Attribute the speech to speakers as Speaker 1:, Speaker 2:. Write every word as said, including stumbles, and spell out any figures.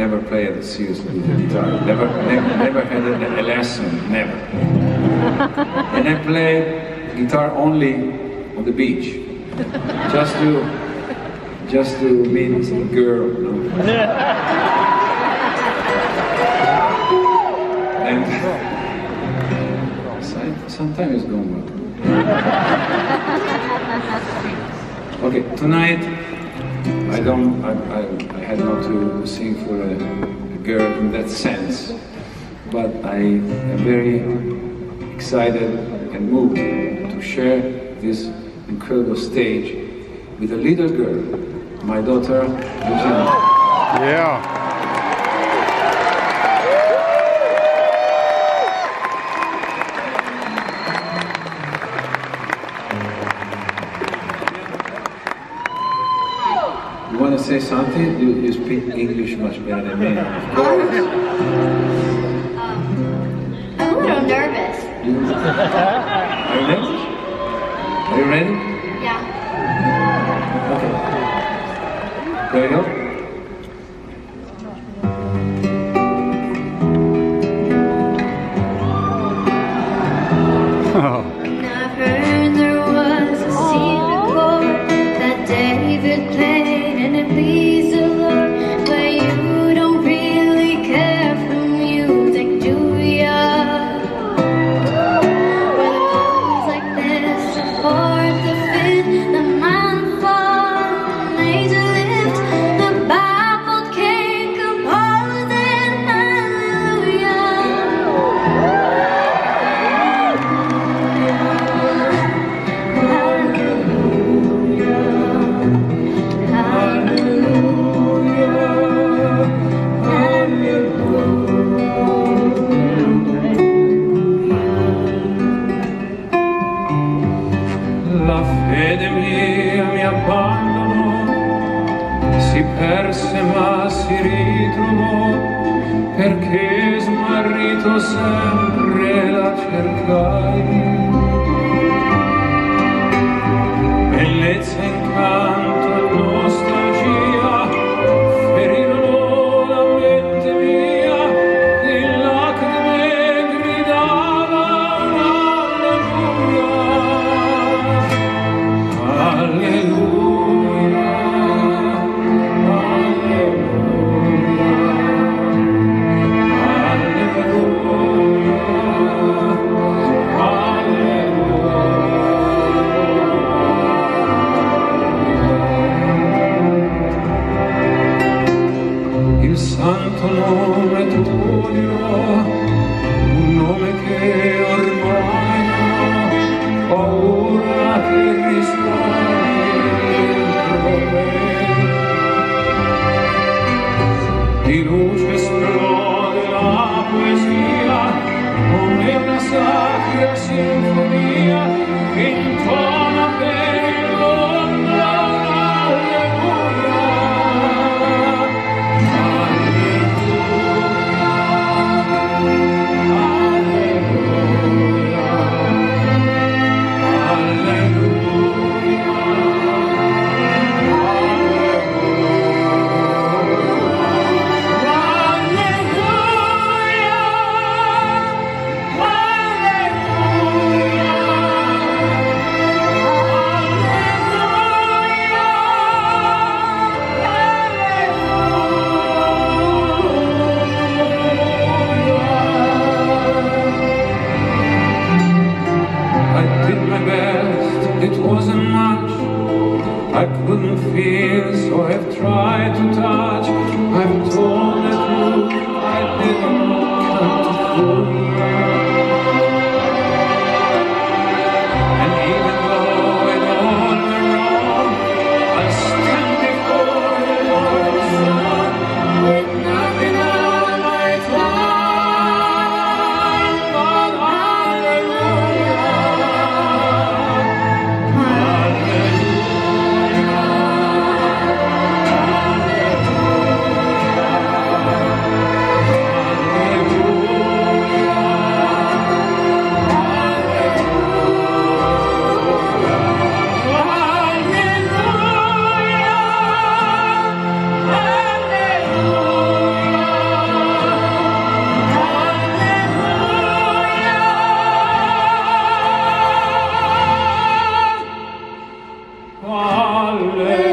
Speaker 1: never played seriously the guitar. Never, never, never had a, a lesson, never. And I played guitar only on the beach, just to, just to meet a girl. You know? And sometimes it's going well. Okay, tonight I don't. I, I, I had not to sing for a, a girl in that sense, but I am very excited and moved to share this incredible stage with a little girl, my daughter, Regina.
Speaker 2: Yeah.
Speaker 1: You want to say something? You, you speak English much better than me. Of course.
Speaker 3: Um, I'm a little nervous.
Speaker 1: You, are you ready? Are you ready?
Speaker 3: Yeah.
Speaker 1: Okay. There you go.
Speaker 2: Oh.
Speaker 3: And I've heard there was a secret chord that David played, and it pleased the Lord. But you don't really care for music, do ya? Well, it goes like this: the fourth, the fifth, the manfall, major lift, the baffled king composing hallelujah.
Speaker 1: La fede mia mi abbandonò, si perse ma si ritrovò, perché smarrito sempre la cercai. Bellezza, incanto e nostalgia ferirono la mente mia, in lacrime gridavano alleluia. Alleluia, il santo nome tuo dirò, un nome che ormai non ho paura che rispondi dentro me. Di luce esplode la poesia come una sacra sinfonia che intona per il mondo un'alleluia. It wasn't much, I couldn't feel, so I've tried to touch. I've told the truth, I didn't come to fool. And even though it all went wrong, I'll stand before the Lord's Son with nothing on my tongue but hallelujah. Hallelujah. Hallelujah.